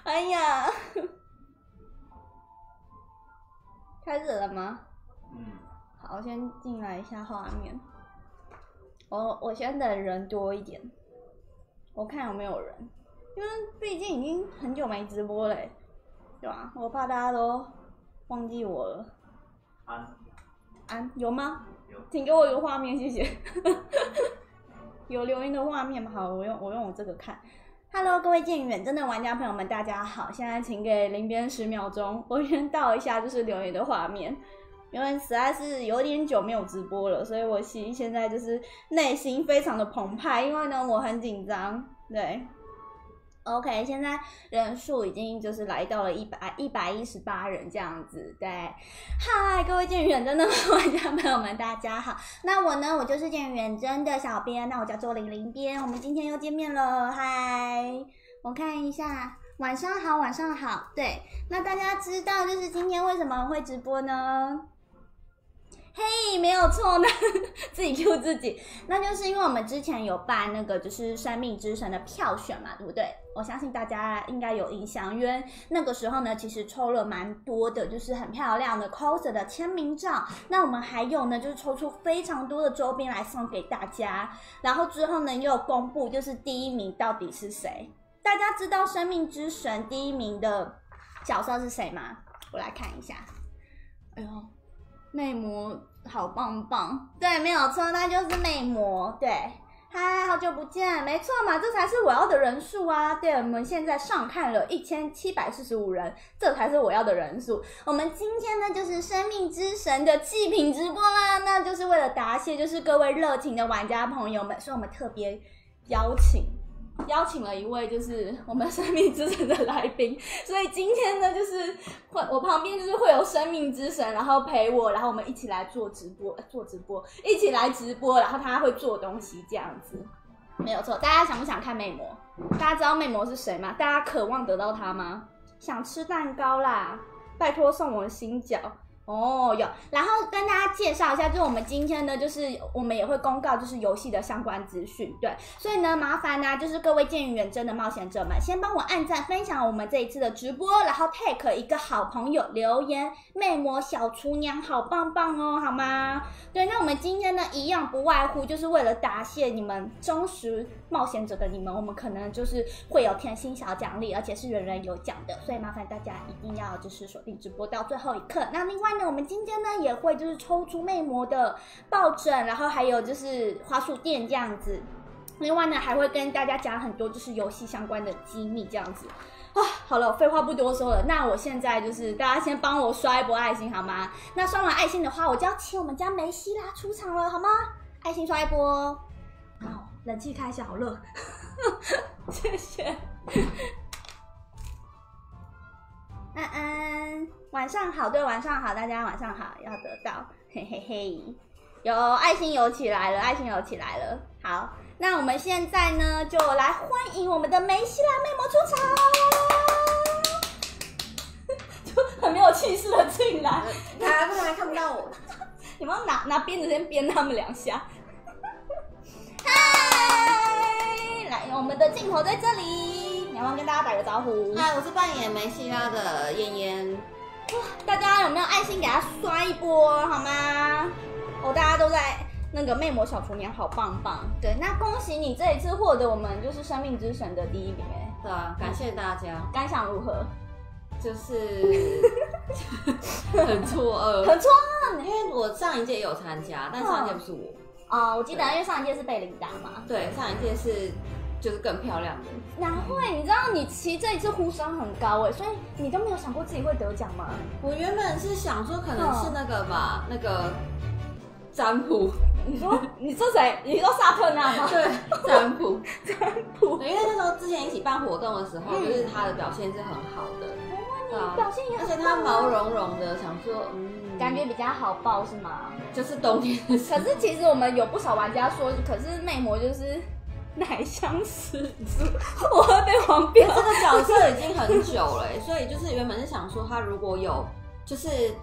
哎呀，开始了吗？好，我先进来一下画面。我先等人多一点，我看有没有人，因为毕竟已经很久没直播了，对吧？我怕大家都忘记我了。安有吗？有，请给我一个画面，谢谢。有留言的画面吗？好，我用我这个看。Hello， 各位剑远真的玩家朋友们，大家好！现在请给林边10秒钟，我先倒一下就是留言的画面，因为实在是有点久没有直播了，所以我现在就是内心非常的澎湃，因为呢我很紧张，对。OK， 现在人数已经就是来到了118人这样子，对。嗨，各位剑远真的玩家朋友们，大家好。那我呢，我就是剑远真的小编，那我叫做林边，我们今天又见面了，嗨。我看一下，晚上好，晚上好。对，那大家知道就是今天为什么会直播呢？嘿，没有错呢，自己 Q 自己，那就是因为我们之前有办那个就是生命之神的票选嘛，对不对？我相信大家应该有印象，因为那个时候呢，其实抽了蛮多的，就是很漂亮的 coser 的签名照。那我们还有呢，就是抽出非常多的周边来送给大家。然后之后呢，又公布就是第一名到底是谁？大家知道生命之神第一名的角色是谁吗？我来看一下。哎呦。魅魔好棒棒，对，没有错，那就是魅魔，对，嗨，好久不见，没错嘛，这才是我要的人数啊，对，我们现在上看了1745人，这才是我要的人数。我们今天呢就是生命之神的祭品直播啦，那就是为了答谢就是各位热情的玩家朋友们，所以我们特别邀请了一位就是我们生命之神的来宾，所以今天呢就是我旁边就是会有生命之神，然后陪我，然后我们一起来做直播，一起来直播，然后他会做东西这样子，没有错。大家想不想看魅魔？大家知道魅魔是谁吗？大家渴望得到他吗？想吃蛋糕啦，拜托送我的新角。哦，有，然后跟大家介绍一下，就是我们今天呢，就是我们也会公告就是游戏的相关资讯，对，所以呢，麻烦呢，就是各位剑与远征的冒险者们，先帮我按赞分享我们这一次的直播，然后 tag 一个好朋友留言，魅魔小厨娘好棒棒哦，好吗？对，那我们今天呢，一样不外乎就是为了答谢你们忠实冒险者的你们，我们可能就是会有甜心小奖励，而且是人人有奖的，所以麻烦大家一定要就是锁定直播到最后一刻。那另外呢，我们今天呢也会就是抽出魅魔的抱枕，然后还有就是花束垫这样子。另外呢，还会跟大家讲很多就是游戏相关的机密这样子。啊，好了，废话不多说了，那我现在就是大家先帮我刷一波爱心好吗？那刷完爱心的话，我就要请我们家梅西拉出场了，好吗？爱心刷一波。好，冷气开一下，好热。谢谢。安安，晚上好，对，晚上好，大家晚上好，要得到，嘿嘿嘿，有爱心有起来了，爱心有起来了。好，那我们现在呢，就来欢迎我们的梅西拉魅魔出场，就很没有气势的进来， 看不到我， 你们要拿鞭子先鞭他们2下。嗨，来，我们的镜头在这里，你要不要跟大家打个招呼？ 嗨，我是扮演梅西拉的燕燕。 大家有没有爱心给他刷一波好吗？哦，大家都在那个魅魔小厨娘好棒棒。对，那恭喜你这一次获得我们就是生命之神的第1名哎。 对啊，感谢大家。 感想如何？ 就是很错愕， 很错愕， 因为我上一届也有参加，但上一届不是我。 我记得因为上一届是贝琳达嘛。 对，上一届是就是更漂亮的。 难怪，你知道你其实这一次呼声很高哎，所以你都没有想过自己会得奖吗？ 我原本是想说可能是那个吧，那个占卜。 你说谁？你说萨特纳吗？ 对，占卜。 对， 因为那时候之前一起办活动的时候，就是他的表现是很好的。 你表现也很棒， 而且他毛茸茸的，想说感觉比较好抱是吗？ 就是冬天的时候。 可是其实我们有不少玩家说，可是魅魔就是奶香始祖，我会被黄标。 这个角色已经很久了，所以就是原本是想说他如果有就是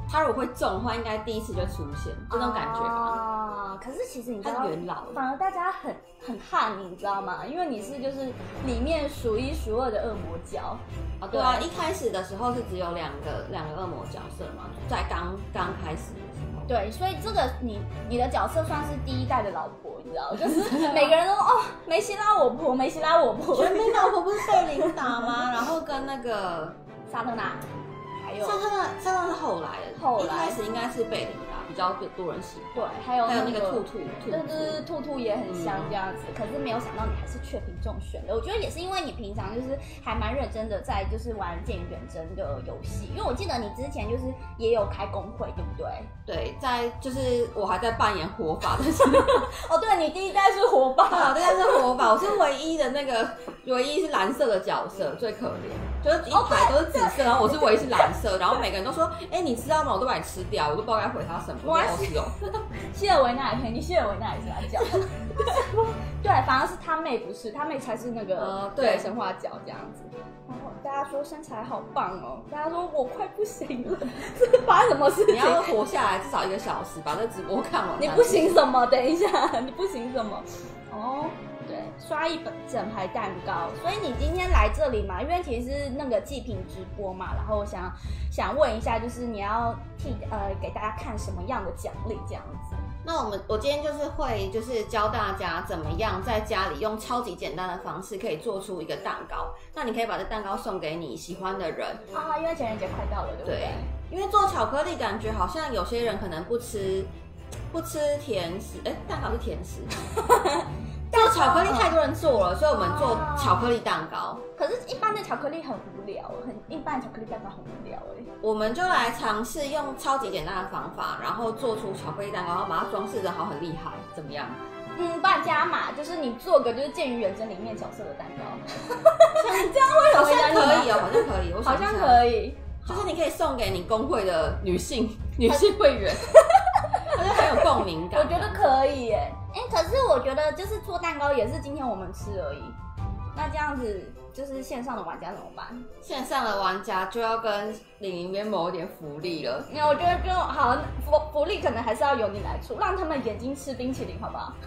他如果会中的话，应该第一次就出现，这种感觉吧。 可是其实你知道， 他元老反而大家很怕你，你知道吗？因为你是就是里面数一数二的恶魔角。 对啊，一开始的时候是只有两个恶魔角色嘛，在刚开始的时候。 对，所以这个你的角色算是第一代的老婆，你知道，就是每个人都说哦，梅西拉我婆，梅西拉我婆。 全民老婆不是贝琳达吗？然后跟那个萨特纳，还有萨特纳是后来的，一开始应该是贝琳达比较多人喜欢。 对，还有那个兔， 对，兔也很香这样子。可是没有想到你还是确评中选的。我觉得也是因为你平常就是还蛮认真的在就是玩剑与远征的游戏，因为我记得你之前就是也有开工会，对不对？ 对，在就是我还在扮演火把的时候。 哦，对，你第一代是火把， 我第一代是火把，我是唯一是蓝色的角色，最可怜，就是一排都是紫色，然后我是唯一是蓝色，然后每个人都说，你知道吗？我都把你吃掉，我都不知道该回他什么。 希尔维娜也陪你，希尔维娜也是他角。对，反而是他妹不是，他妹才是那个对神话角这样子。然后大家说身材好棒哦，大家说我快不行了，是发生什么事情？ 你要活下来至少1个小时，把这直播看完。 你不行什么？等一下，你不行什么？哦。对，刷一整排蛋糕，所以你今天来这里嘛，因为其实是那个祭品直播嘛，然后我想问一下，就是你要给大家看什么样的奖励这样子？ 那我今天就是会教大家怎么样在家里用超级简单的方式可以做出一个蛋糕，那你可以把这蛋糕送给你喜欢的人啊，因为情人节快到了，对不对？ 对，因为做巧克力感觉好像有些人可能不吃甜食，蛋糕是甜食。做巧克力太多人做了，所以我们做巧克力蛋糕。 可是，一般的巧克力很无聊，一般的巧克力蛋糕很无聊我们就来尝试用超级简单的方法，然后做出巧克力蛋糕，然后把它装饰得好，很厉害，怎么样？ 不然加码，就是你做个就是剑与远征里面角色的蛋糕，这样会好像可以哦，好像可以， 好像可以， 就是你可以送给你工会的女性会员。它就很有共鸣感， 我觉得可以耶。可是我觉得就是做蛋糕也是今天我们吃而已，那这样子就是线上的玩家怎么办？ 线上的玩家就要跟里面某一点福利了。 我觉得就好，福利可能还是要由你来出，让他们眼睛吃冰淇淋，好不好？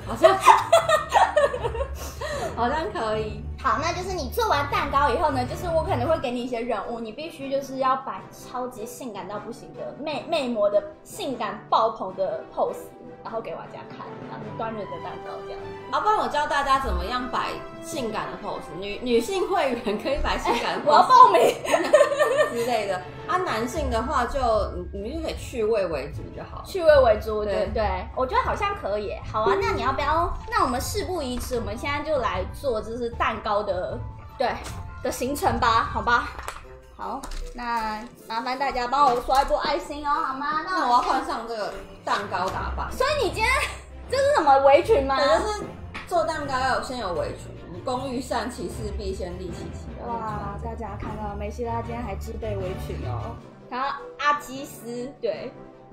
好像可以。 好，那就是你做完蛋糕以后呢，就是我可能会给你一些任务，你必须就是要摆超级性感到不行的魅魔的性感爆棚的 pose， 然后给玩家看，然后端着的蛋糕这样。 不然我教大家怎么样摆性感的 pose， 女性会员可以摆性感的 pose， 我要报名之类的。男性的话就你就可以趣味为主就好， 趣味为主，对，我觉得好像可以。好啊，那你要不要？那我们事不宜迟，我们现在就来做就是蛋糕的行程吧，好吧？好，那麻烦大家帮我刷一波爱心哦，好吗？ 那我要换上这个蛋糕打扮。 所以你今天这是什么围裙吗？ 就是做蛋糕要先有围裙，工欲善其事，必先利其器。 哇，大家看到梅西拉今天还自备围裙哦，他阿基斯，对，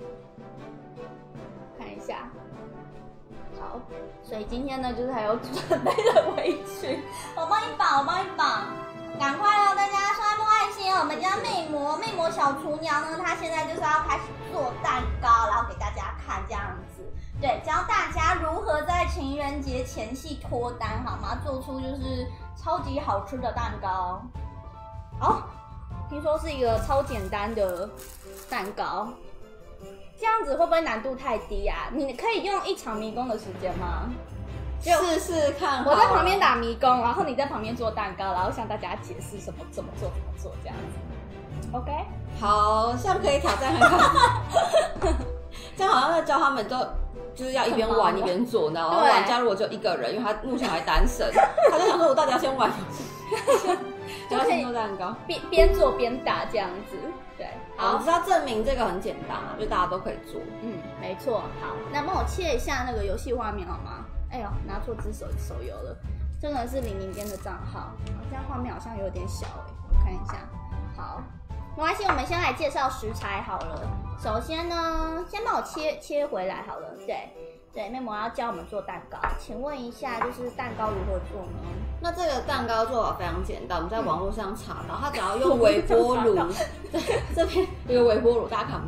看一下。好，所以今天呢，就是还有准备的围裙，我帮你绑，赶快哦，大家刷一波爱心哦！我们家魅魔小厨娘呢，她现在就是要开始做蛋糕，然后给大家看这样子，对，教大家如何在情人节前夕脱单，好吗？做出就是超级好吃的蛋糕。听说是一个超简单的蛋糕。这样子会不会难度太低啊？你可以用1场迷宫的时间吗？ 试试看。 我在旁边打迷宫，然后你在旁边做蛋糕，然后向大家解释怎么做这样子。OK， 好像可以挑战看看。这样好像在教他们就是要一边玩一边做，然后玩家如果就一个人，因为他目前还单身，他就想说我到底要先玩游戏，就要先做蛋糕， 边做边打这样子。对， 好，只要证明这个很简单就大家都可以做。 没错。好，那帮我切一下那个游戏画面好吗？哎呦，拿错只手游了。这个是00边的账号，这样画面好像有点小我看一下。好，没关系，我们先来介绍食材好了。首先呢，先帮我切回来好了。对，魅魔要教我们做蛋糕，请问一下，就是蛋糕如何做呢？ 那这个蛋糕做法非常简单，我们在网络上查到，它只要用微波炉，对，这边有个微波炉，大家看不到，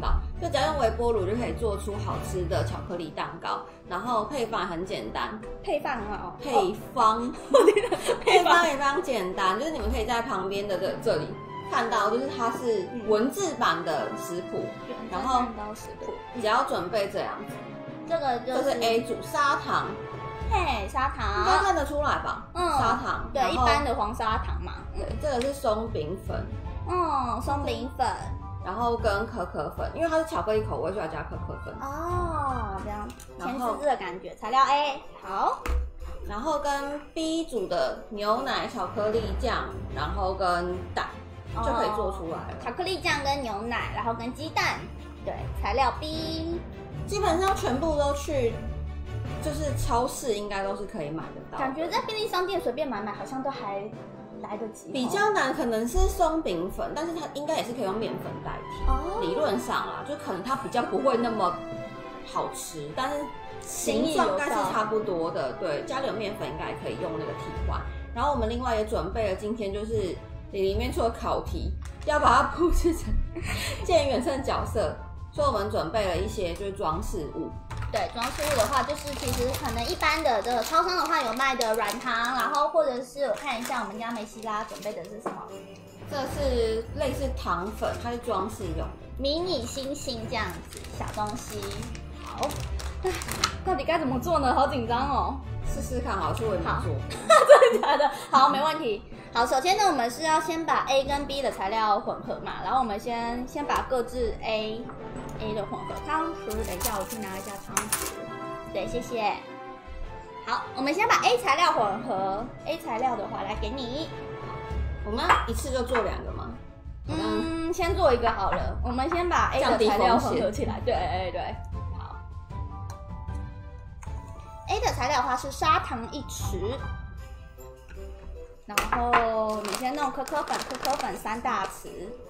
就只要用微波炉就可以做出好吃的巧克力蛋糕，然后配方也很简单， 配方很好， 配方也非常简单，就是你们可以在旁边的这里看到，就是它是文字版的食谱，然后蛋糕食谱， 只要准备这样子， 这个就是 A 组砂糖， 嘿，砂糖， 应该看得出来吧？砂糖， 对，一般的黄砂糖嘛， 对，这个是松饼粉， 松饼粉。 然后跟可可粉，因为它是巧克力口味，所以要加可可粉。 哦，这样甜滋滋的感觉。材料 A 好， 然后跟 B 组的牛奶、巧克力酱，然后跟蛋就可以做出来了。 巧克力酱跟牛奶，然后跟鸡蛋。对，材料 B 基本上全部都去，就是超市应该都是可以买得到。 感觉在便利商店随便买好像都还来得及。 比较难可能是松饼粉，但是它应该也是可以用面粉代替。理论上啦，就可能它比较不会那么好吃，但是形状应该是差不多的。对，家里有面粉应该可以用那个替换。然后我们另外也准备了今天就是里面出了考题，要把它布置成见远胜角色，所以我们准备了一些就是装饰物。 对，装饰物的话，就是其实可能一般的这个超商的话有卖的软糖，然后或者是我看一下我们家梅西拉准备的是什么？ 这是类似糖粉，它是装饰用的， 迷你星星这样子小东西。好，到底该怎么做呢？好紧张哦。 试试看，好，是我也没做。 真的假的？好，没问题。好，首先呢，我们是要先把 A 跟 B 的材料混合嘛，然后我们先把各自 A 的混合汤匙，等一下我去拿一下汤匙。对，谢谢。好，我们先把 A 材料混合。A 材料的话，来给你。 我们要一次就做2个吗？ 先做一个好了。我们先把 A 的材料混合起来。对。好。A 的材料的话是砂糖1匙，然后你先弄可可粉3大匙。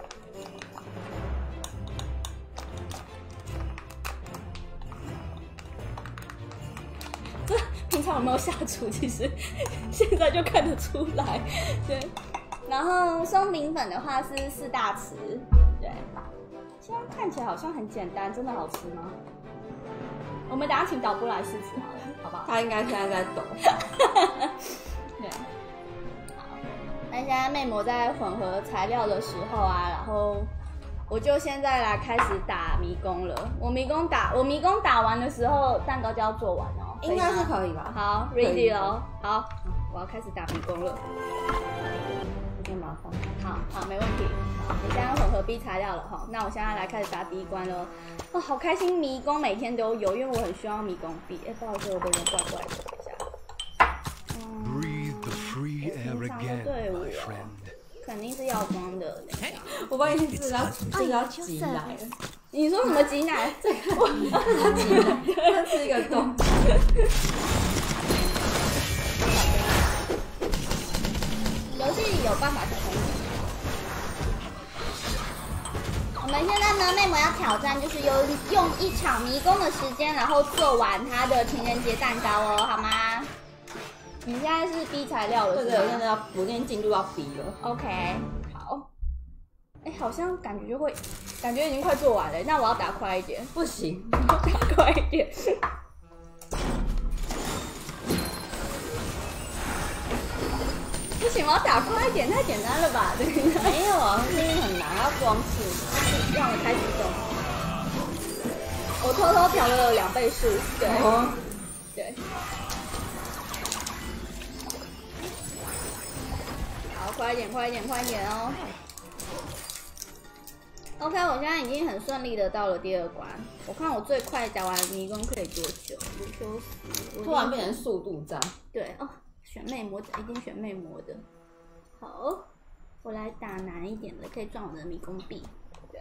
这平常有没有下厨？其实现在就看得出来。对，然后松饼粉的话是4大匙。对，现在看起来好像很简单，真的好吃吗？我们等一下请导播来试吃好了，好不好？ 他应该现在在抖。 对，好。那现在妹模在混合材料的时候啊，然后我就现在来开始打迷宫了。我迷宫打完的时候，蛋糕就要做完哦。 应该是可以吧？ 好 ，ready 咯。好，我要开始打迷宫了。 有点麻烦。 好，没问题。好，你现在混合 B 材料了哈，那我现在来开始打第一关了。哦，好开心，迷宫每天都有，因为我很需要迷宫币。不好意思，我的人怪怪的，等一下。 Breathe the free air again, my friend. 肯定是药妆的。等一下， 我帮你试要挤奶了。 你说什么挤奶？ 这个它挤奶，它是一个洞。 游戏里有办法成功。我们现在呢，妹模要挑战，就是用1场迷宫的时间，然后做完她的情人节蛋糕哦，好吗？你现在是 B 材料了， 对，我现在进度要 B 了。 OK， 好。好像感觉已经快做完了，那我要打快一点。 不行， 打快一点。不行，我要打快一点，太简单了吧？这个没有啊，这个很难，要装饰。 让我开始动。我偷偷调了2倍速，对，对。好，快一点哦。OK， 我现在已经很顺利的到了第2关。我看我最快打完迷宫可以多久？ 突然变成速度战。 对哦，选妹模一定选妹模的。好，我来打难一点的，可以赚我的迷宫币。对。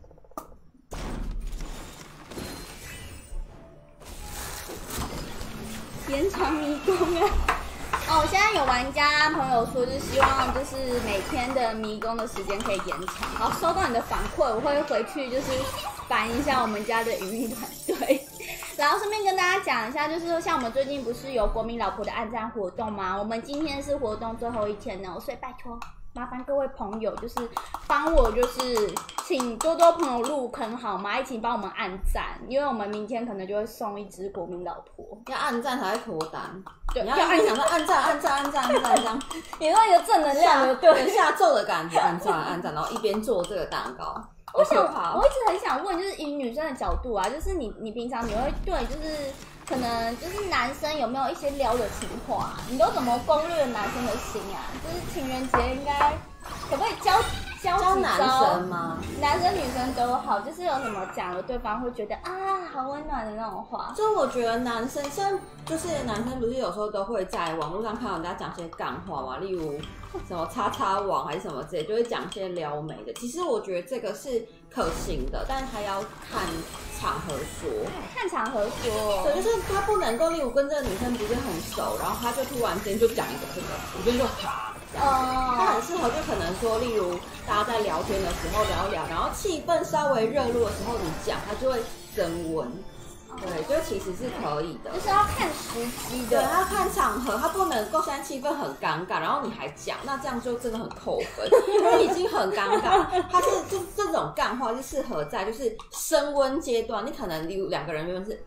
延长迷宫啊！哦，现在有玩家朋友说，就是希望就是每天的迷宫的时间可以延长。好，收到你的反馈，我会回去就是反映一下我们家的营运团队。然后顺便跟大家讲一下，就是像我们最近不是有国民老婆的按赞活动吗？我们今天是活动最后一天哦，所以拜托麻烦各位朋友，就是帮我，就是请多多朋友入坑好吗？一起帮我们按赞，因为我们明天可能就会送一只国民老婆。 要按赞才会脱单， 对， 你要一直想说按赞这样， 你说一个正能量的，对， 下咒的感觉，按赞，然后一边做这个蛋糕。 我一直很想问，就是以女生的角度啊，就是你平常你会对就是可能就是男生有没有一些撩的情话、你都怎么攻略男生的心啊？就是情人节应该可不可以教男生吗？ 男生女生都好，就是有什么讲了对方会觉得啊好温暖的那种话。 就我觉得男生像就是男生不是有时候都会在网络上看到人家讲些干话嘛，例如什么叉叉网还是什么之类，就会讲些撩妹的。其实我觉得这个是可行的，但是他要看场合说。 看场合说。 对，就是他不能够，例如跟这个女生不是很熟，然后他就突然间就讲一个这个，我觉得就好。他很适合，就可能说，例如大家在聊天的时候聊一聊，然后气氛稍微热络的时候，你讲，它就会升温。对，就其实是可以的， 就是要看时机的， 对，要看场合，它不能够现在气氛很尴尬，然后你还讲，那这样就真的很扣分，因为已经很尴尬。它是就是这种干话是适合在就是升温阶段，你可能例如两个人原本是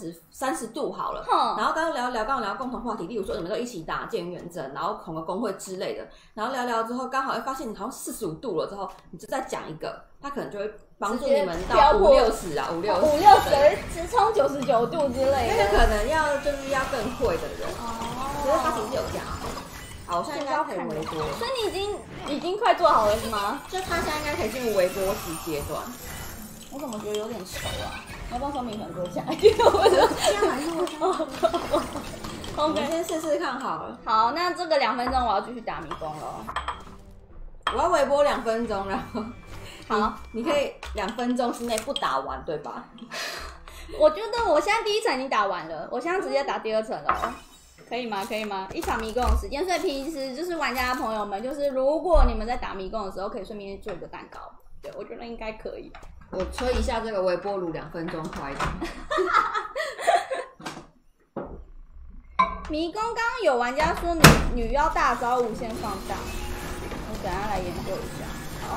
30度好了，然后刚刚聊共同话题，例如说你们都一起打健远征，然后同个工会之类的，然后聊之后刚好会发现你好像45度了之后，你就再讲一个，他可能就会帮助你们到50-60啊，50-60 直冲99度之类的， 那个可能要更会的人，可是他其实有这样。好，我现在应该可以微波， 所以你已经快做好了是吗？ 就他现在应该可以进入微波时阶段。 我怎么觉得有点熟啊？要不要双面粉割下来？我这样还是我们先试试看好了。 好，那这个2分钟我要继续打迷宫了。 我要微波2分钟，然后好， 你可以2分钟之内不打完，对吧？ 我觉得我现在第1层已经打完了，我现在直接打第2层了，可以吗？可以吗？一场迷宫的时间，所以平时就是玩家的朋友们，就是如果你们在打迷宫的时候，可以顺便做一个蛋糕，对我觉得应该可以。 我吹一下这个微波炉2分钟快一点。 迷宫刚刚有玩家说女妖大招无限放大，我等一下来研究一下。好。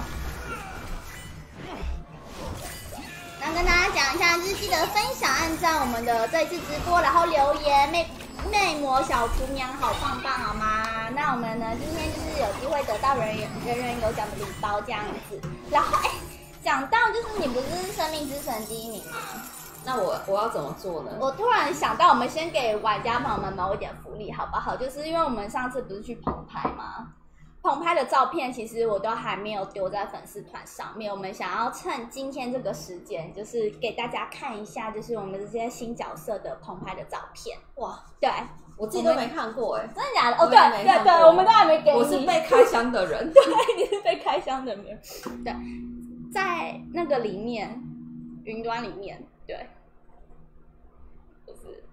那跟大家讲一下，就是记得分享、按赞我们的这一次直播，然后留言魅魔小厨娘好棒棒好吗？那我们呢今天就是有机会得到人人有奖的礼包这样子。然后讲到就是你不是生命之神第1名吗？ 那我要怎么做呢？ 我突然想到，我们先给玩家朋友们某一点福利好不好？就是因为我们上次不是去棚拍吗？棚拍的照片其实我都还没有丢在粉丝团上面，我们想要趁今天这个时间，就是给大家看一下，就是我们这些新角色的棚拍的照片。 哇， 对， 我自己都没看过真的假的？哦，对，我们都还没给你。 我是被开箱的人， 对，你是被开箱的人。对，在那个里面，云端里面，对，就是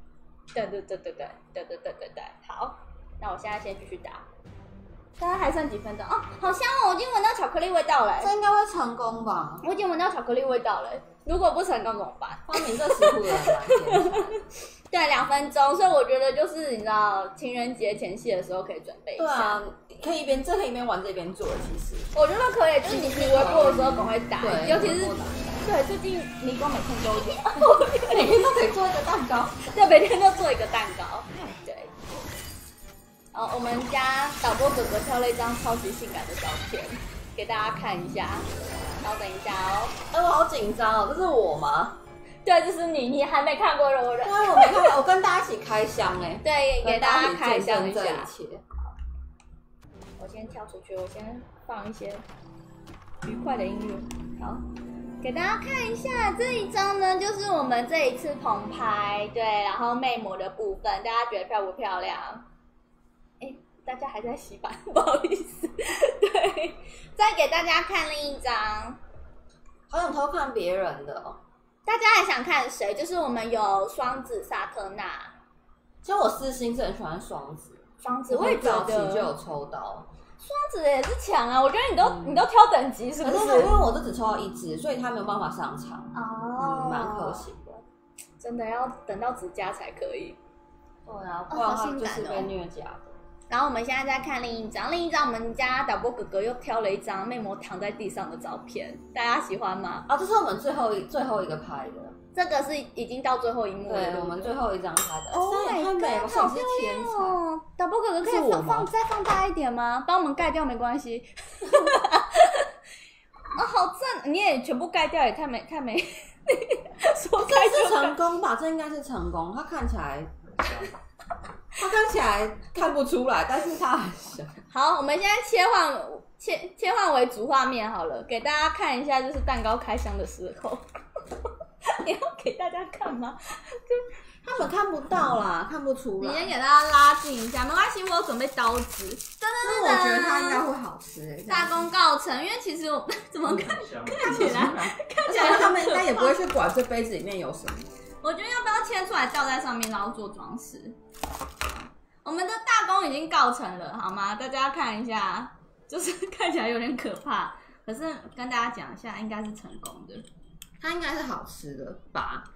对，好，那我现在先继续打。大家还剩几分钟哦，好香哦！我已经闻到巧克力味道了。 这应该会成功吧？ 我已经闻到巧克力味道了。如果不成功怎么办？ 发明这食谱的人蛮天才的。 对，2分钟，所以我觉得就是你知道情人节前夕的时候可以准备一下。 对啊，可以一边玩这边做的，其实。 我觉得可以，就是你微波的时候赶快打， 对， 尤其是对最近迷宫每天都有， 每天都可以做一个蛋糕。 对，每天都做一个蛋糕。对。我们家导播哥哥挑了一张超级性感的照片，给大家看一下。稍等一下哦。 我好紧张哦，这是我吗？ 对，这是你，你还没看过的我人。 对，我没看过，我跟大家一起开箱哎。 对，给大家开箱一下。我先跳出去，我先放一些愉快的音乐。好，给大家看一下这一张呢，就是我们这一次棚拍，对，然后魅魔的部分，大家觉得漂不漂亮？大家还在洗版，不好意思。对，再给大家看另一张， 好想偷看别人的哦。 大家还想看谁？就是我们有双子萨特纳。 其实我私心是很喜欢双子， 我也觉得早期就有抽到。 双子也是强啊，我觉得你都挑等级是不是？ 可是因为我都只抽到1只，所以他没有办法上场。蛮可惜的。 真的要等到指甲才可以。 对啊，不然的话就是被虐甲的。 然后我们现在在看另一张，我们家导播哥哥又挑了一张妹膜躺在地上的照片，大家喜欢吗？ 这是我们最后一个拍的， 这个是已经到最后一幕了， 对，我们最后一张拍的。 哦， 太美了，我是天才。 导播哥哥可以再放大一点吗？帮我们盖掉没关系。好正！你也全部盖掉也太没。说盖这是成功吧？这应该是成功。它看起来看不出来，但是它很小。 好，我们现在切换为主画面好了，给大家看一下，就是蛋糕开箱的时候。你要给大家看吗？ 他们看不到啦，看不出来。 你先给大家拉近一下，没关系，我有准备刀子。 但我觉得它应该会好吃大功告成，因为其实我怎么看起来， 他们应该也不会去管这杯子里面有什么。 我觉得要不要切出来倒在上面，然后做装饰？我们的大功已经告成了，好吗？大家看一下，就是看起来有点可怕，可是跟大家讲一下，应该是成功的。 它应该是好吃的吧？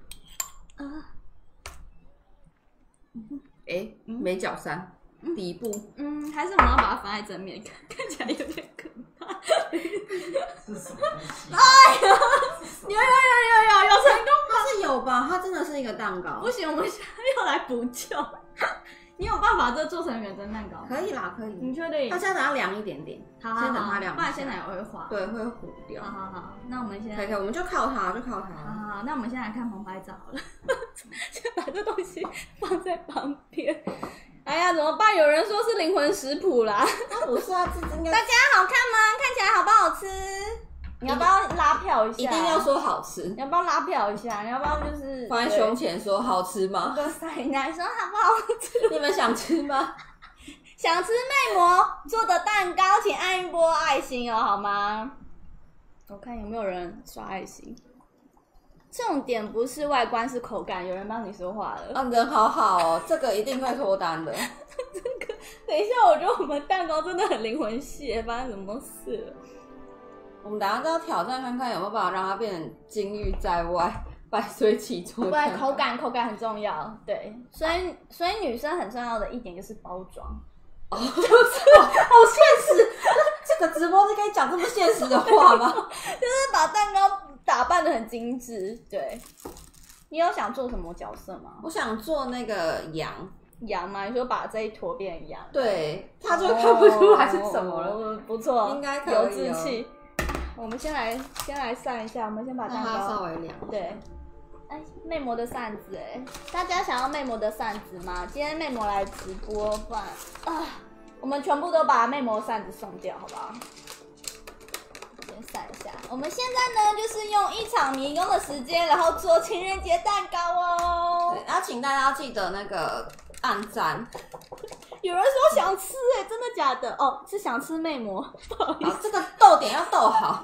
没角山，底部， 还是我们要把它放在正面看，看起来有点可怕。 是什么东西？ 哎呦，有成功吗？ 它是有吧？它真的是一个蛋糕。 不行，我们现在要来补救。你有办法这做成远征蛋糕？ 可以啦，可以。 你确定？ 它现在等它凉一点点， 好， 先等它凉， 不然鲜奶油会化。 对，会糊掉。 好，那我们先。 可以，我们就靠它， 好，那我们先来看澎湃照好了。先把这东西放在旁边。哎呀，怎么办？有人说是灵魂食谱啦。 它不是啊，这应该。 大家好看吗？看起来好不好吃？你要不要拉票一下？ 一定要说好吃。 你要不要拉票一下？你要不要就是放在胸前说好吃吗？ 跟塞奶说好不好吃？ 你们想吃吗？ 想吃妹膜做的蛋糕，请按一波爱心哦，好吗？我看有没有人刷爱心。重点不是外观，是口感。有人帮你说话了。 人好好哦，这个一定会脱单的。 等一下，我觉得我们蛋糕真的很灵魂系，发生什么事了？ 我们等一下都要挑战看看有没有办法让它变成金玉在外，百岁其中。 对，口感很重要。对，所以女生很重要的一点就是包装。 好现实。这个直播是可以讲这么现实的话吗？ 就是把蛋糕打扮得很精致。对，你有想做什么角色吗？ 我想做那个羊吗？你说把这一坨变成羊？ 对，他就看不出来是什么了。 不错， 应该可以有志气。我们先来散一下，我们先把蛋糕稍微凉。 对，妹膜的扇子大家想要妹膜的扇子吗？今天妹膜来直播，不然我们全部都把妹膜扇子送掉，好不好？先散一下。我们现在呢，就是用1场迷宫的时间，然后做情人节蛋糕哦。 对，然后请大家记得那个按赞。 有人说想吃真的假的？哦，是想吃妹膜，不好意思， 这个逗点要逗好。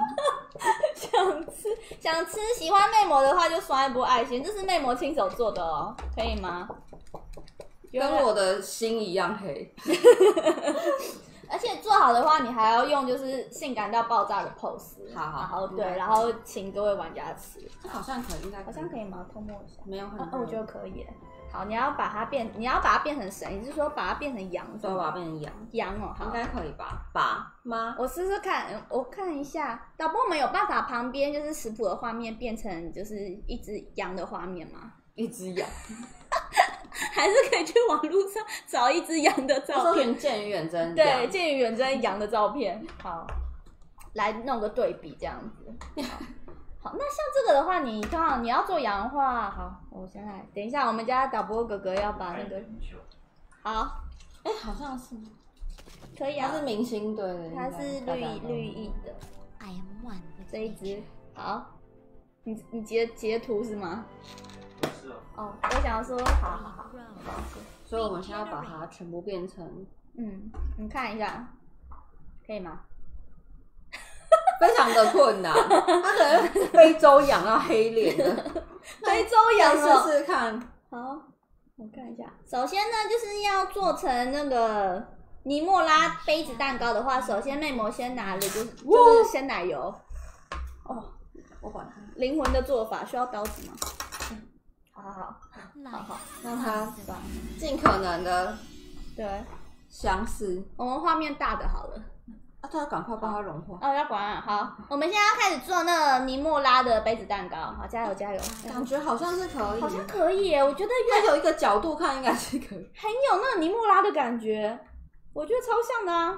想吃，喜欢妹膜的话就刷一波爱心，这是妹膜亲手做的哦，可以吗？ 跟我的心一样黑。 而且做好的话，你还要用就是性感到爆炸的 pose， 好， 对，然后请各位玩家吃。 这好像可以， 好像可以吗？偷摸一下， 没有很。 我觉得可以。好，你要把它变成神，你是说把它变成羊？ 对，把它变成羊。 羊哦，好， 应该可以吧？吗？ 我试试看，我看一下。导播，我们有办法旁边就是食谱的画面变成就是一只羊的画面吗？ 一只羊。 还是可以去网络上找一只羊的照片， 剑与远征， 对，剑与远征羊的照片，好，来弄个对比这样子。好，那像这个的话，你通常你要做羊的话，好，我先来，等一下，我们家导播哥哥要把那个，好， 好像是， 可以啊， 他是明星队的， 他是绿意的，这一只，好，你截图是吗？哦，我想说，好， 所以我们现在要把它全部变成， 你看一下，可以吗？ 非常的困难，它可能非洲羊要黑脸的， 非洲羊试试看。 好，我看一下。首先呢，就是要做成那个尼莫拉杯子蛋糕的话，首先妹膜先拿了就是鲜奶油。哦， 我管它。 灵魂的做法需要刀子吗？好， 让它尽可能的对相似。 我们画面大的好了。 啊，他要赶快帮它融化。 哦，要管啊！好，我们现在要开始做那个尼莫拉的杯子蛋糕。好，加油加油！ 感觉好像是可以， 好像可以耶。我觉得它有一个角度看应该是可以， 很有那个尼莫拉的感觉，我觉得超像的啊。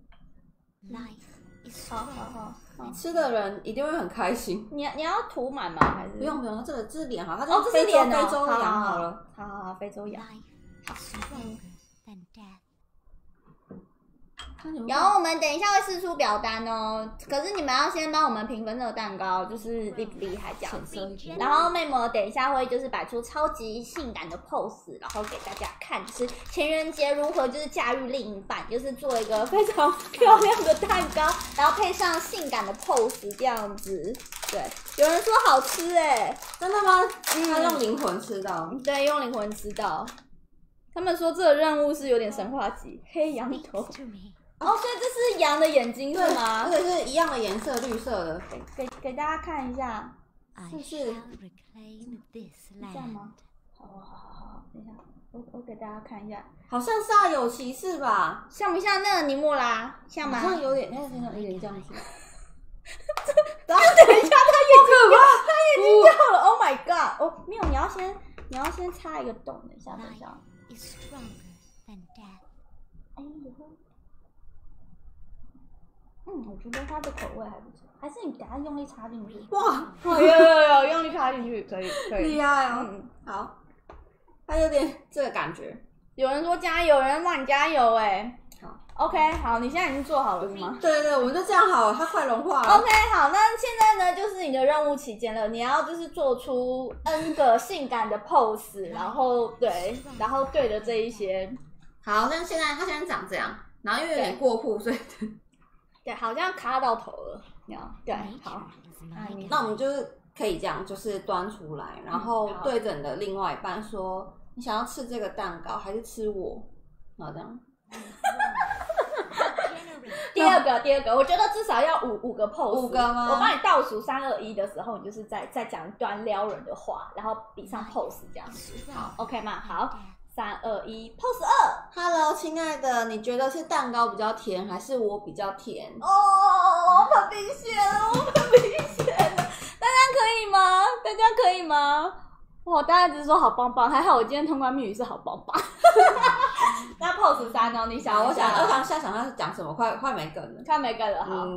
好， 吃的人一定会很开心。 你要涂满吗？还是不用，这是脸好，它这是脸非洲羊好了。 好，非洲羊。然后我们等一下会释出表单哦，可是你们要先帮我们评分这个蛋糕，就是厉不厉害这样子。然后妹模等一下会就是摆出超级性感的 pose， 然后给大家看，就是情人节如何就是驾驭另一半，就是做一个非常漂亮的蛋糕，然后配上性感的 pose 这样子。对，有人说好吃哎， 真的吗？他用灵魂吃到， 对，用灵魂吃到。他们说这个任务是有点神话级，黑羊头。哦，所以这是羊的眼睛是吗？ 而且是一样的颜色，绿色的。 给大家看一下， 是不是？ 这样吗？好，等一下，我给大家看一下， 好像煞有其事吧？ 像不像那个尼莫拉？像吗？ 好像有点，有点这样子。 等一下，他眼睛掉了 ！Oh my god！ 哦，没有，你要先插一个洞，等一下。哎呦。我觉得它的口味还不错，还是你等下用力插进去。 哇， 有用力插进去，可以， 厉害哦！好，它有点这个感觉。 有人说加油，有人让你加油哎。好 ，OK， 好，你现在已经做好了是吗？ 对，我们就这样好了，它快融化了。 OK， 好，那现在呢，就是你的任务期间了，你要就是做出 N 个性感的 pose， 然后对着这一些。 好，但现在它现在长这样，然后因为有点过曝，所以。 对，好像卡到头了，对，好， 那我们就是可以这样，就是端出来，然后对着你的另外一半说，你想要吃这个蛋糕还是吃我？然后这样。 第二个，我觉得至少要五个 pose， 5个吗？ 我帮你倒数3、2、1的时候，你就是在讲一段撩人的话，然后比上 pose 这样子，好 ，OK 吗？好。3、2、1 ，pose 2。 Hello， 亲爱的，你觉得是蛋糕比较甜，还是我比较甜？ 哦，很明显了，大家可以吗？哇，大家只是说好棒棒，还好我今天通关密语是好棒棒。那 pose 3呢？你想？ 我想现在想他是讲什么？快没梗了， 看没梗了，好。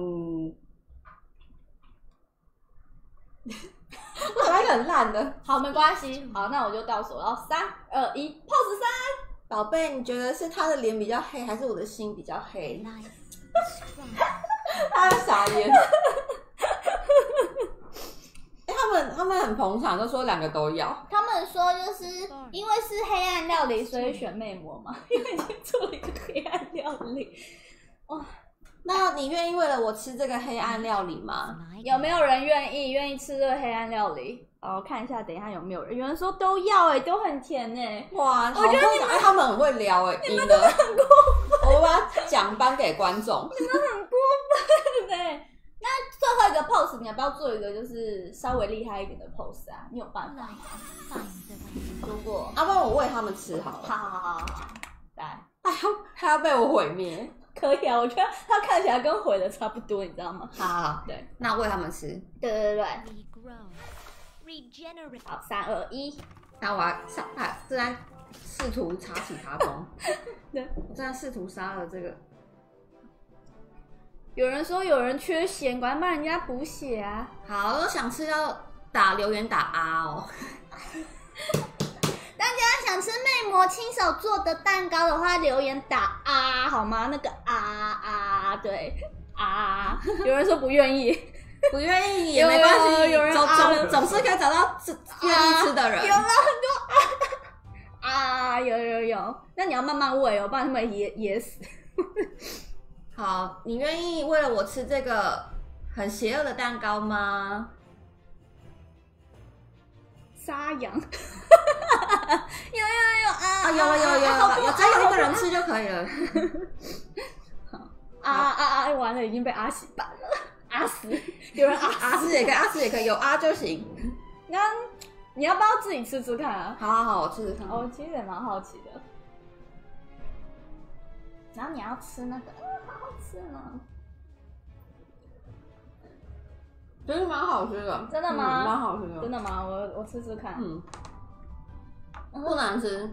我来个很烂的， 好，没关系。好，那我就倒数，然后3、2、1 ，pose 3。 宝贝，你觉得是他的脸比较黑，还是我的心比较黑？他傻眼。他们很捧场，就说2个都要。 他们说就是因为是黑暗料理，所以选魅魔嘛，因为已经做了一个黑暗料理。哇， 那你愿意为了我吃这个黑暗料理吗？ 有没有人愿意吃这个黑暗料理？我看一下，等一下有没有人？有人说都要都很甜哇，我觉得他们很会聊你们真的很过分。我把奖颁给观众。 你们很过分那最后一个 pose， 你要不要做一个就是稍微厉害一点的 pose 啊？你有办法吗？如果不然我喂他们吃好了。 好，来， 他要被我毁灭。 可以啊，我觉得它看起来跟毁的差不多，你知道吗？ 好， 对， 那喂他们吃。 对。好，3、2、1。 那我要正在试图插起它中。 对， 我正在试图杀了这个。 有人说有人缺血，赶快帮人家补血啊！ 好，如果想吃要留言打啊哦。 大家想吃魅魔亲手做的蛋糕的话，留言打啊好吗？那个对啊，有人说不愿意， 不愿意也没关系， 有人总是可以找到愿意吃的人。 有了很多有，那你要慢慢喂不然他们噎死。 好，你愿意为了我吃这个很邪恶的蛋糕吗？ 杀羊。有只有一个人吃就可以了。 完了，已经被阿喜办了，死，有人阿死也可以，有阿就行。 那你要不要自己吃吃看啊？ 好，我吃吃看。 我其实也蛮好奇的。 然后你要吃那个，好好吃呢。 其实蛮好吃的。 真的吗？ 蛮好吃的。 真的吗？我吃吃看。 不难吃。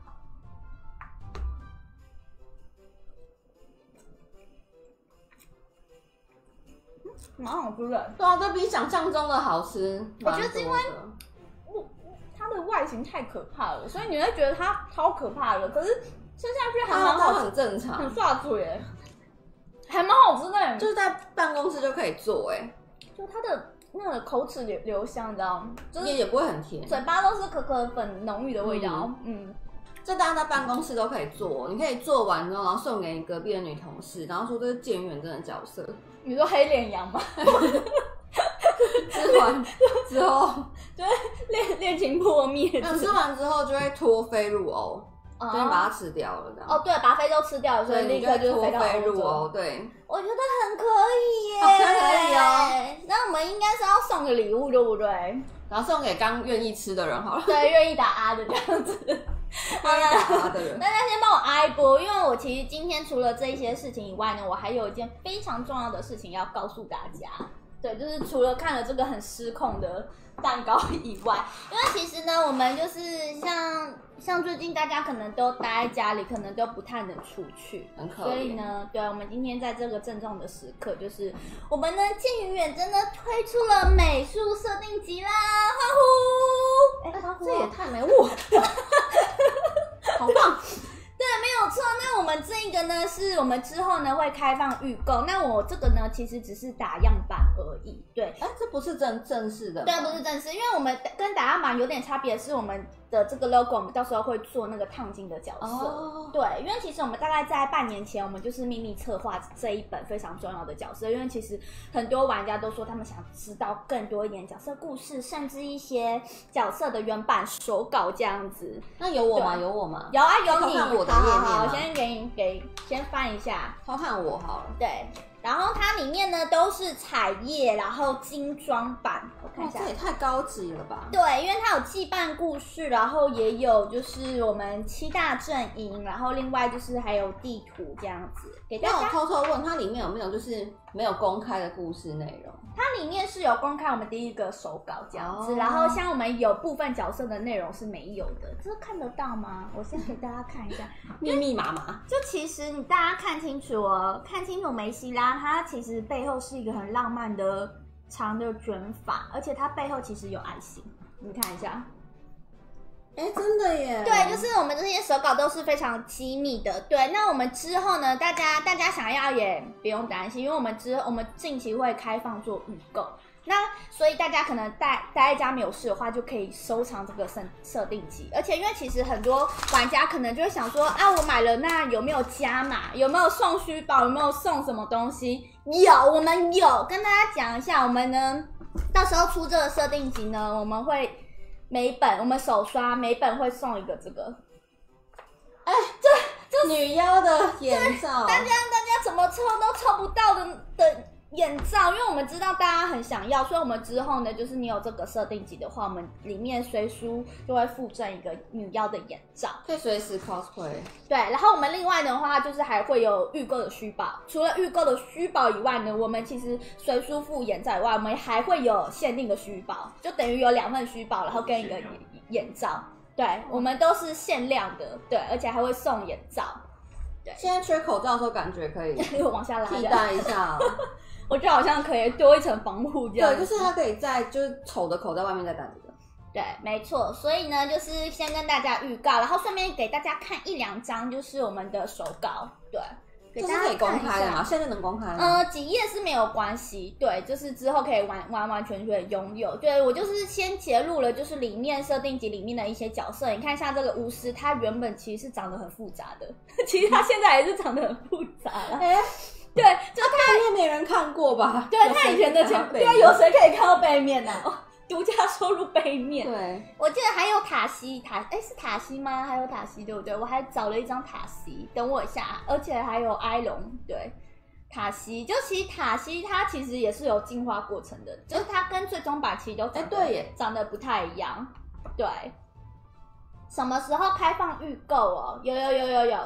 蛮好吃的。 对啊，这比想象中的好吃。 我觉得是因为它的外形太可怕了，所以你会觉得它超可怕的，可是吃下去还蛮好吃， 很正常， 很刷嘴耶，还蛮好吃的， 就是在办公室就可以做哎， 就它的那个口齿留香，你知道吗？就是也不会很甜， 嘴巴都是可可粉浓郁的味道， 这大家在办公室都可以做，你可以做完之后，然后送给你隔壁的女同事，然后说这是建远真的角色。 你说黑脸羊吗？ 吃完之后就会恋情破灭。 吃完之后就会脱非入欧，就你把它吃掉了这样。 哦，对，把非洲吃掉了，所以立刻就脱飞到非入欧欧。对， 我觉得很可以耶， 好像可以哦。 那我们应该是要送个礼物，对不对？ 然后送给刚愿意吃的人好了。 对，愿意打啊的这样子。 好了，大家先帮我啊一波，因为我其实今天除了这一些事情以外呢，我还有一件非常重要的事情要告诉大家。对，就是除了看了这个很失控的蛋糕以外，因为其实呢，我们就是像最近大家可能都待在家里，可能都不太能出去， 很可怜。 所以呢，对，我们今天在这个郑重的时刻，就是我们呢健远真的推出了美术设定集啦，欢呼！欢呼！ 这也太没我，好棒！ 对，没有错。那我们这个呢，是我们之后呢会开放预购。那我这个呢，其实只是打样版而已。对， 这不是正式的吗？ 对，不是正式，因为我们跟打样版有点差别，是我们的这个 logo， 我们到时候会做那个烫金的角色。对，因为其实我们大概在半年前，我们就是秘密策划这一本非常重要的角色，因为其实很多玩家都说他们想知道更多一点角色故事，甚至一些角色的原版手稿这样子。 那有我吗？有我吗？ 有啊，有你。 看我的页面好，先先翻一下， 偷看我好了。 对。然后它里面呢都是彩页，然后精装版，我看一下， 这也太高级了吧？ 对，因为它有羁绊故事，然后也有就是我们7大阵营，然后另外就是还有地图这样子。给大家， 那我偷偷问，它里面有没有就是没有公开的故事内容？ 它里面是有公开我们第一个手稿这样子，然后像我们有部分角色的内容是没有的，这看得到吗？我先给大家看一下， 密密麻麻。 就其实大家看清楚哦，看清楚梅西拉，它其实背后是一个很浪漫的长的卷发，而且它背后其实有爱心，你看一下。 真的耶！ 对，就是我们这些手稿都是非常机密的。对，那我们之后呢，大家想要也不用担心，因为我们近期会开放做预购。那所以大家可能待在家没有事的话，就可以收藏这个设定集。而且因为其实很多玩家可能就会想说啊，我买了那有没有加码？有没有送虚宝？有没有送什么东西？有，我们有。跟大家讲一下，我们呢到时候出这个设定集呢，我们会每本我们手刷每本会送一个这个。 这女妖的眼罩， 大家怎么抽都抽不到的眼罩，因为我们知道大家很想要，所以我们之后呢，就是你有这个设定集的话，我们里面随书就会附赠一个女妖的眼罩， 可以随时 cosplay。 对，然后我们另外的话就是还会有预购的虚宝，除了预购的虚宝以外呢，我们其实随书附眼罩以外，我们还会有限定的虚宝，就等于有2份虚宝，然后跟一个眼罩。对，我们都是限量的，对，而且还会送眼罩。对， 现在缺口罩的时候，感觉可以往下拉替代一下。 我觉得好像可以多一层防护这样。 对，就是它可以在就是丑的口罩外面再戴这个。 对，没错。所以呢，就是先跟大家预告，然后顺便给大家看1-2张，就是我们的手稿。对， 这是可以公开的吗？现在能公开吗？ 几页是没有关系。对，就是之后可以完全拥有。对，我就是先揭露了，就是里面设定集里面的一些角色。你看，像这个巫师，他原本其实是长得很复杂的，其实他现在也是长得很复杂了。对，就他背面没人看过吧？ 对，他以前的对，有谁可以看到背面呢？独家收入背面。 对， 我记得还有塔西，是塔西吗？还有塔西对不对？我还找了一张塔西，等我一下。而且还有埃隆，对，塔西就其实塔西它其实也是有进化过程的，就是它跟最终版其实都长得不太一样。对，什么时候开放预购哦？有，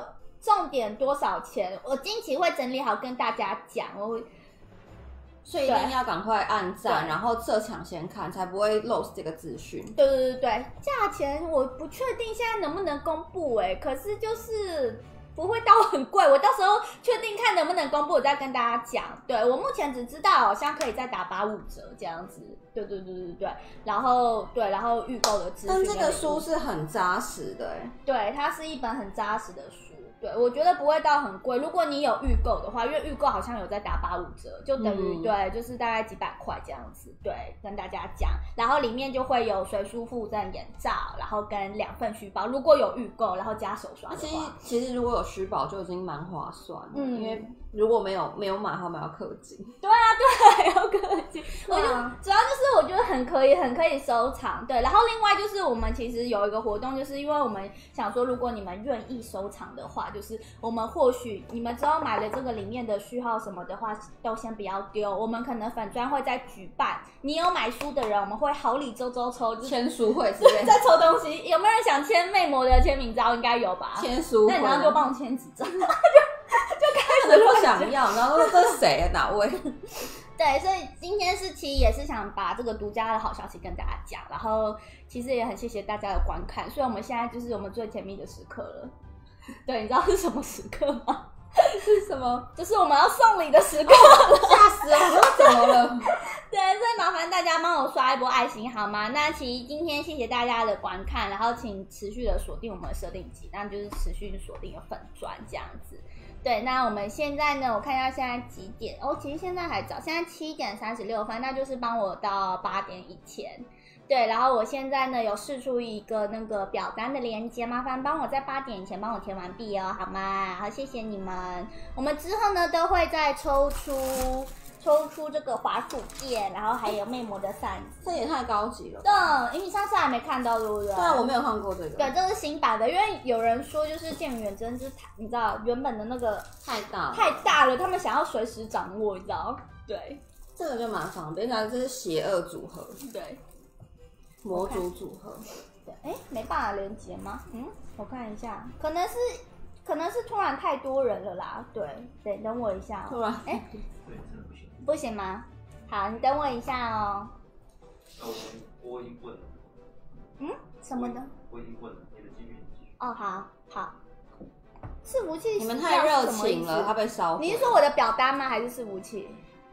重点多少钱，我近期会整理好跟大家讲， 所以一定要赶快按赞，然后设抢先看，才不会 lose 这个资讯。 对，价钱我不确定现在能不能公布可是就是不会到很贵，我到时候确定看能不能公布，我再跟大家讲。对，我目前只知道好像可以再打85折这样子。对，然后预购的资讯。 但这个书是很扎实的对，它是一本很扎实的书。对，我觉得不会到很贵。如果你有预购的话，因为预购好像有在打85折，就等于对，就是大概几百块这样子。对，跟大家讲，然后里面就会有随书附赠眼罩，然后跟2份虚包。如果有预购，然后加手刷的话， 其实如果有虚包就已经蛮划算了，因为如果没有买的话，买要氪金。 对啊，要氪金。我就主要就是我觉得很可以收藏。对，然后另外就是我们其实有一个活动，就是因为我们想说，如果你们愿意收藏的话，就是我们或许你们之后买了这个里面的序号什么的话，都先不要丢。我们可能粉专会再举办，你有买书的人，我们会好礼周抽， 签书会之类的， 再抽东西。有没有人想签魅魔的签名照？应该有吧？ 签书会， 那你然后就帮我签几张，就开始不想要，然后说这是谁哪位？ 对，所以今天其实也是想把这个独家的好消息跟大家讲，然后其实也很谢谢大家的观看，所以我们现在就是我们最甜蜜的时刻了。对，你知道是什么时刻吗？ 是什么？ 就是我们要送礼的时刻吓死了！我说怎么了？ 对，所以麻烦大家帮我刷一波爱心好吗？那其实今天谢谢大家的观看，然后请持续的锁定我们的设定集，那就是持续锁定粉专这样子。对，那我们现在呢，我看一下现在几点其实现在还早，现在7点36分，那就是帮我到8点以前。对，然后我现在呢有释出一个那个表单的连结，麻烦帮我在8点以前帮我填完毕好吗？好，谢谢你们。我们之后呢都会再抽出这个滑鼠垫，然后还有魅魔的扇子， 这也太高级了。 对，因为你上次还没看到，对不对？ 对啊，我没有看过这个。 对，这是新版的，因为有人说就是剑远真就是你知道原本的那个太大了，他们想要随时掌握，你知道？对， 这个就蛮方便，这是邪恶组合。 对。 魔族组合， 对，没办法连结吗？我看一下，可能是突然太多人了啦。对，等我一下突然， 对，真的不行， 不行吗？好，你等我一下哦。 我已经问了。 什么的？ 我已经问了，你的继续。 好。伺服器， 你们太热情了，它被烧。 你是说我的表单吗？还是伺服器？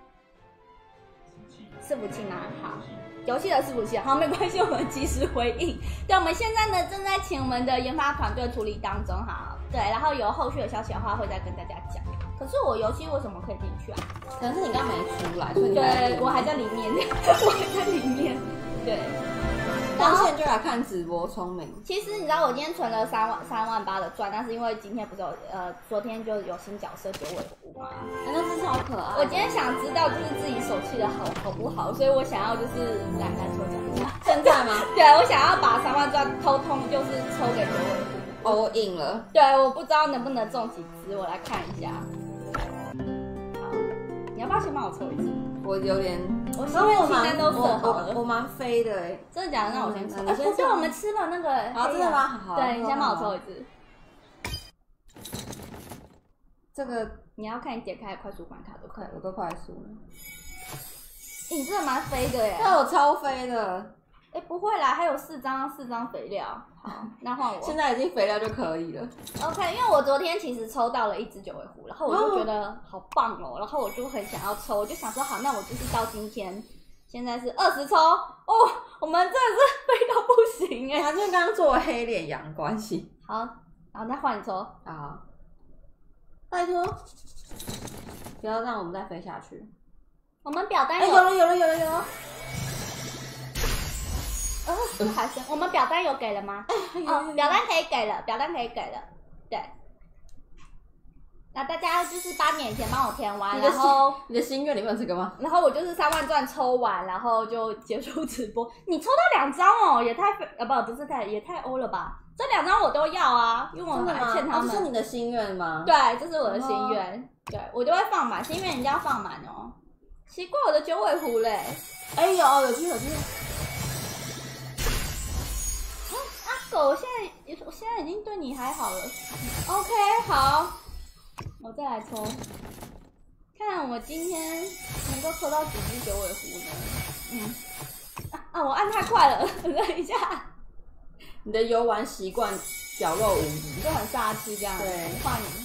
伺服器吗？好。游戏的伺服器，好，没关系，我们及时回应。对，我们现在呢正在请我们的研发团队处理当中，好，对，然后有后续的消息的话会再跟大家讲。可是我游戏为什么可以进去啊？ 可能是你刚没出来，所以对我还在里面，我还在里面，对。 然后现在就来看直播，聪明。 其实你知道我今天存了3万8的钻，但是因为今天不是有昨天就有新角色9尾狐嘛， 那只超可爱。 我今天想知道就是自己手气的好不好，所以我想要就是来抽奖一下。 现在吗？ 对，我想要把3万钻偷通就是抽给9尾狐。 all in 了。 对，我不知道能不能中几只，我来看一下。好，你要不要先帮我抽一次？ 我有点， 我心愿清单都设好了， 我蛮飞的真的假的？那我先抽。 你先对，我们吃了那个。 好，真的吗？好。 对，你先帮我抽一次。 这个你要看你点开快速关卡都可以， 我都快速了。 你真的蛮飞的耶！ 对，我超飞的。 不会啦，还有4张肥料。好，那换我。 现在已经肥料就可以了。 OK， 因为我昨天其实抽到了1只9尾狐，然后我就觉得好棒哦，然后我就很想要抽，我就想说好，那我就是到今天，现在是20抽哦，我们真的是飞到不行哎！ 他就是刚刚做了黑脸羊关系。 好，然后再换你抽。 好，拜托，不要让我们再飞下去。 我们表单有了。 还行，我们表单有给了吗？表单可以给了，对。那大家就是8点前帮我填完，然后你的心愿里面有这个吗？ 然后我就是3万钻抽完，然后就结束直播。你抽到2张哦，也太不是也太欧了吧？这2张我都要啊，因为我还欠他们。 这是你的心愿吗？ 对，这是我的心愿，对我都会放满，心愿一定要放满哦。奇怪，我的9尾狐嘞？有机会。狗现在现在已经对你还好了。OK， 好，我再来抽，看我今天能够抽到几只九尾狐呢？我按太快了，等一下。 你的游玩习惯表露无遗， 就很煞气这样。 对， 换你。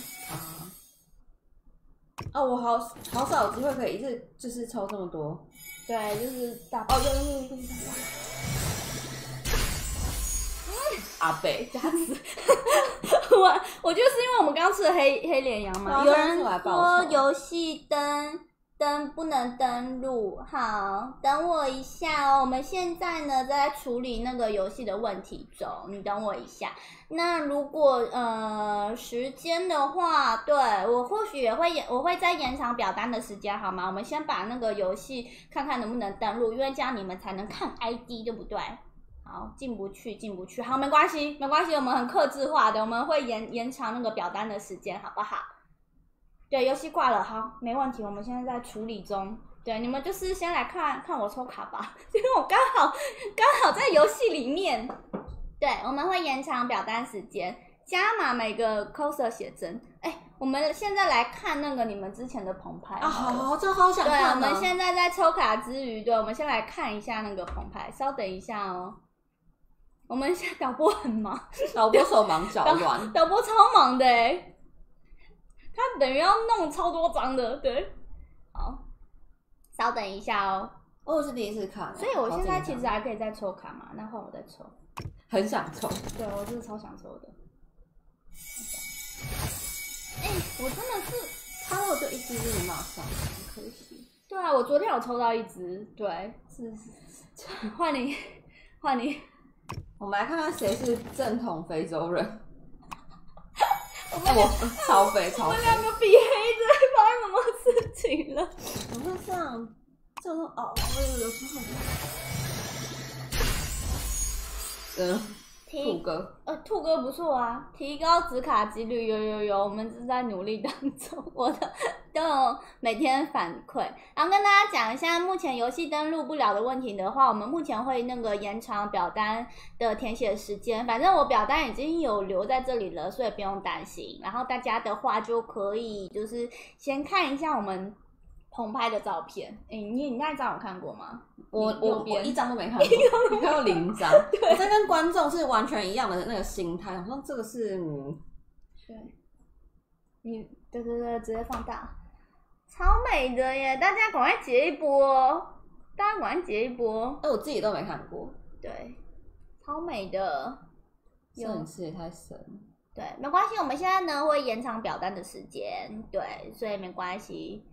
我好少有机会可以一次就是抽这么多。 对，就是大有。 阿北夹死我觉得是因为我们刚吃了黑脸羊嘛。有人说游戏灯不能登录，好，等我一下哦。我们现在呢在处理那个游戏的问题中，你等我一下。那如果时间的话，对，我或许我会再延长表单的时间，好吗？我们先把那个游戏看看能不能登录，因为这样你们才能看 ID， 对不对？好，进不去，好，没关系，我们很客制化的，我们会延长那个表单的时间，好不好？对，游戏挂了，好，没问题，我们现在在处理中。对，你们就是先来看我抽卡吧，因为我刚好在游戏里面。对，我们会延长表单时间，加码每个 coser 写真。我们现在来看那个你们之前的澎湃啊，好，这好想看。 对，我们现在在抽卡之余，对，我们先来看一下那个澎湃，稍等一下哦。我们现在导播很忙， 导播手忙脚乱， 导播超忙的他等于要弄超多张的，对。好，稍等一下哦。 我是第一次看， 所以我现在其实还可以再抽卡嘛，那换我再抽。 很想抽， 对，我是超想抽的。我真的是差我就一只就是马上，很可惜。 对啊，我昨天有抽到一只，对，是。换你。 我们来看看谁是正统非洲人。我超肥。 我们两个比黑子，发生什么事情了？ 我们上这种有时候兔哥， 兔哥不错啊，提高紫卡几率，有，我们是在努力当中，我的都有每天反馈。然后跟大家讲一下，目前游戏登录不了的问题的话，我们目前会那个延长表单的填写时间，反正我表单已经有留在这里了，所以不用担心。然后大家的话就可以就是先看一下我们澎湃的照片。你那一张有看过吗？ 我一张都没看过，我看到0张。我在跟观众是完全一样的那个心态，好像这个是对，对，直接放大，超美的耶！大家赶快截一波，我自己都没看过。 对，超美的， 摄影师也太神。 对，没关系，我们现在呢会延长表单的时间，对，所以没关系。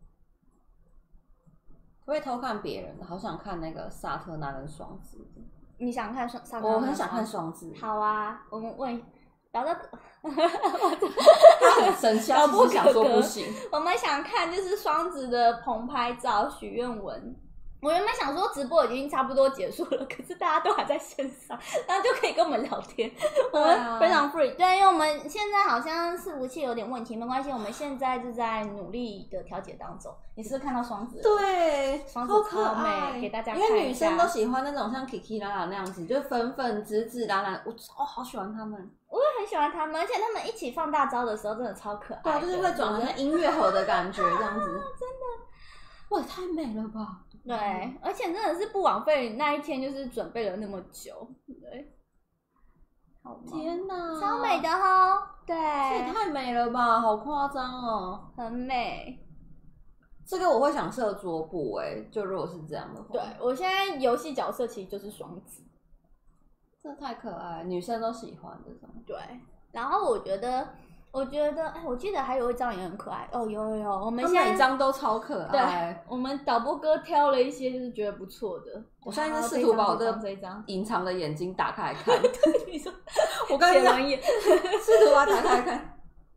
会偷看别人的，好想看那个萨特那跟双子。 你想看萨特那？ 我很想看双子。 好啊，我们问导播， 他很生气，他不想说不行。 我们想看就是双子的澎湃照许愿文。我原本想说直播已经差不多结束了，可是大家都还在线上，然后就可以跟我们聊天，我们非常 free。对，因为我们现在好像伺服器有点问题，没关系，我们现在就在努力的调解当中。你是不是看到双子？ 对， 双子超美，给大家看一下。 因为女生都喜欢那种像 Kiki 拉拉那样子，就粉粉紫紫蓝蓝，我好喜欢他们。 我也很喜欢他们，而且他们一起放大招的时候真的超可爱的。 对，就是会转成音乐盒的感觉，这样子。 真的， 哇，太美了吧！ 对，而且真的是不枉费那一天，就是准备了那么久，对。好， 天哪， 超美的齁，对， 这也太美了吧，好夸张哦， 很美。 这个我会想设桌布就如果是这样的话。 对，我现在游戏角色其实就是双子， 这太可爱，女生都喜欢这种。 对，然后我觉得，我记得还有一张也很可爱哦，有，我们现在每张都超可爱。 对，我们导播哥挑了一些就是觉得不错的。 我现在是试图把我这张隐藏的眼睛打开来看。 你说， 我刚才试图把它打开来看。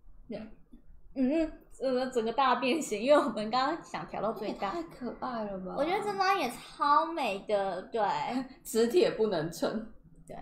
整个大变形，因为我们刚刚想调到最大。 太可爱了吧！ 我觉得这张也超美的，对， 磁铁不能撑。 对。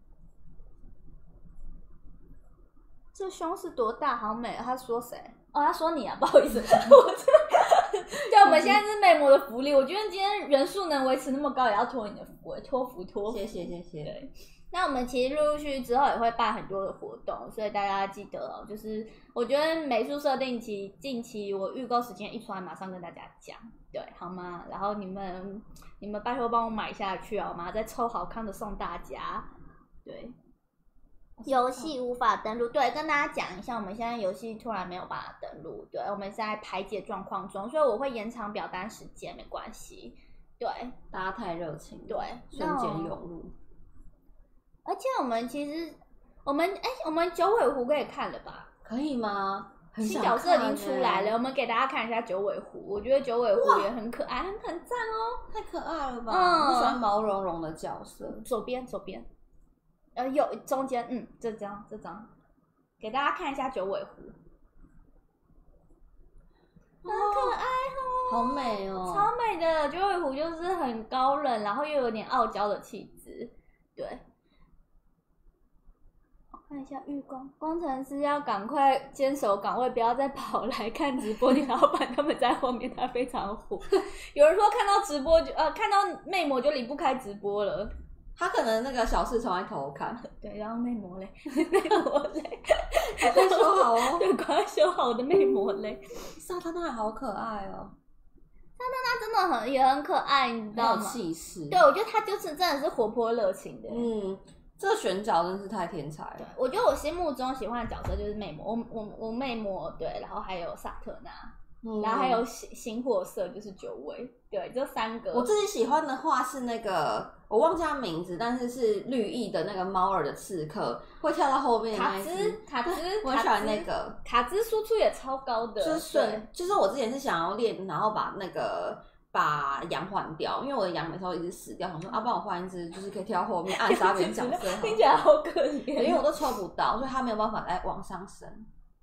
这胸是多大？好美！他说谁？哦，他说你啊，不好意思。对，我们现在是美模的福利，我觉得今天人数能维持那么高，也要托你的福，托福。 谢谢。 对， 那我们其实陆陆续续之后也会办很多的活动，所以大家记得哦。就是我觉得美术设定期近期我预购时间一出来，马上跟大家讲，对，好吗？然后你们拜托帮我买下去好吗？再抽好康的送大家，对。游戏无法登录，对，跟大家讲一下，我们现在游戏突然没有办法登录，对，我们在排解状况中，所以我会延长表单时间，没关系，对， 大家太热情， 对， 瞬间涌入。 而且我们其实，我们九尾狐可以看了吧？ 可以吗？ 新角色已经出来了，我们给大家看一下九尾狐。我觉得九尾狐也很可爱，很赞哦， 太可爱了吧！我喜欢毛茸茸的角色。 左边，有中间，这张，给大家看一下九尾狐，很可爱哦， 好美哦， 超美的。九尾狐就是很高冷，然后又有点傲娇的气质，对。看一下预告，工程师要赶快坚守岗位，不要再跑来看直播。你老板他们在后面，他非常火。有人说看到直播就看到魅魔就离不开直播了。 他可能那个小视从来偷看， 对，然后魅魔嘞， 还在修好哦， 对，赶快修好我的魅魔嘞。 萨塔纳好可爱哦， 萨塔纳真的也很可爱，你知道吗？ 很有气势。 对，我觉得他就是真的是活泼热情的。 这个选角真是太天才了。 对，我觉得我心目中喜欢的角色就是魅魔，我魅魔，对，然后还有萨特纳，然后还有星火色就是九尾，对，这三个。 我自己喜欢的话是那个我忘记他名字，但是是绿翼的那个猫耳的刺客，会跳到后面的那一只。 卡兹， 我喜欢那个卡兹，输出也超高的， 就是我之前是想要练，然后把羊换掉，因为我的羊每次都一直死掉，想说不然我换一只，就是可以跳后面暗杀别人角色。 听起来好可怜， 因为我都抽不到，所以他没有办法再往上升。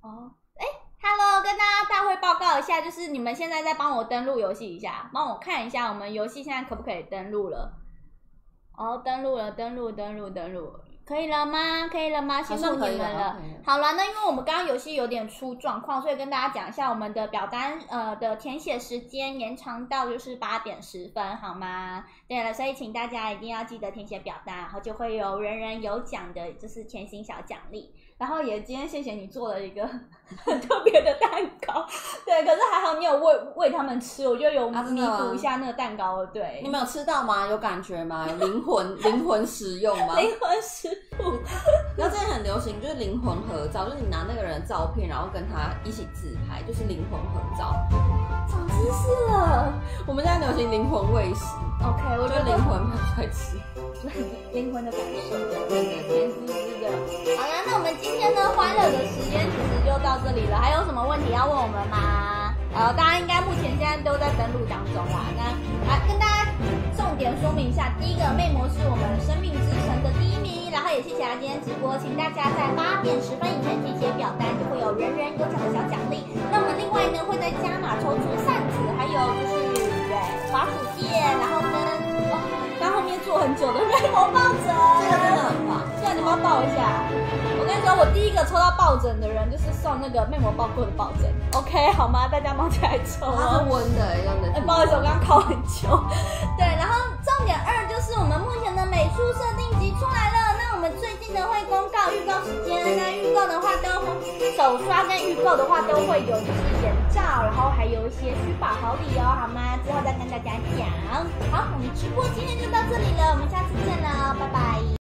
Hello， 跟大家大会报告一下，就是你们现在在帮我登录游戏一下，帮我看一下我们游戏现在可不可以登录了？登录了，可以了吗？辛苦你们了。好了，那因为我们刚刚游戏有点出状况，所以跟大家讲一下我们的表单的填写时间延长到就是8点10分，好吗？对了，所以请大家一定要记得填写表单，然后就会有人人有奖的，就是甜心小奖励。然后也今天谢谢你做了一个很特别的蛋糕，对，可是还好你有喂他们吃，我觉得有弥补一下那个蛋糕，对。 你们有吃到吗？有感觉吗？有灵魂食用吗？ 灵魂食物。 然后之前很流行就是灵魂合照，就是你拿那个人的照片，然后跟他一起自拍，就是灵魂合照。 长知识了， 我们现在流行灵魂喂食。 OK， 我觉得灵魂拍出来吃， 灵魂的感受，甜滋滋的。好啦，那我们今天呢欢乐的时间其实就到这里了，还有什么问题要问我们吗？大家应该目前现在都在登录当中啦。那来跟大家重点说明一下，第一个魅魔是我们生命之城的第1名，然后也谢谢他今天直播，请大家在8点10分以前填写表单，就会有人人有奖的小奖励。那我们另外呢会再加码抽出扇子，还有就是滑鼠垫，然后跟在后面坐很久的魅魔抱枕， 这个真的很棒。 现在你们要抱一下。我跟你说，我第一个抽到抱枕的人就是送那个魅魔抱过的抱枕 ，OK 好吗？大家忙起来抽。 它是温的，用的。 不好意思，我刚刚烤很久。对，然后重点2就是我们目前的美术设定集出来了。那我们最近呢会公告预告时间，那预告的话手刷跟预购的话都会有就是眼罩，然后还有一些虚宝好礼哦，好吗？之后再跟大家讲。好，我们直播今天就到这里了，我们下次见了，拜拜。